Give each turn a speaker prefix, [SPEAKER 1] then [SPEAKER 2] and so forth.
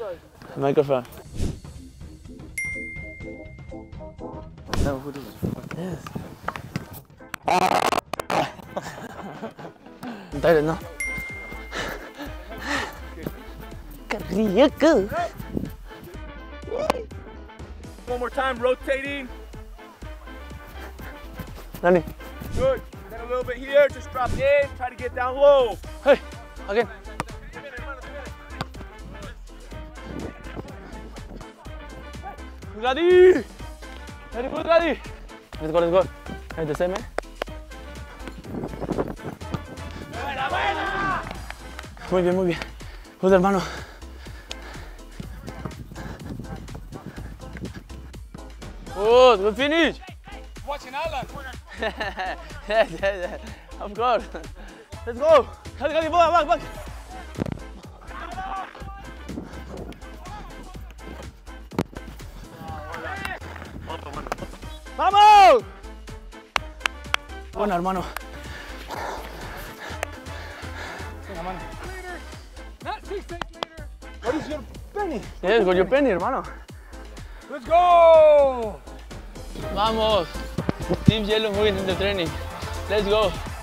[SPEAKER 1] Microphone. No, who does it? Yes. I'm tired now.
[SPEAKER 2] One more time, rotating.
[SPEAKER 1] Danny.
[SPEAKER 2] Good. Then a little bit here, just drop in, try to get down low.
[SPEAKER 1] Hey, again. Ready? Very good, ready. Let's go, let's go. Hey, the same, eh? Muy bien, muy bien. Good, hermano. Good, good finish.
[SPEAKER 2] Watching Alan.
[SPEAKER 1] Yeah. Of course. Let's go. Kali, back. ¡Vamos! Bueno, hermano.
[SPEAKER 2] What is your penny?
[SPEAKER 1] Yes, got your penny, hermano.
[SPEAKER 2] Let's go!
[SPEAKER 1] Vamos. Team Yellow moving in the training. Let's go.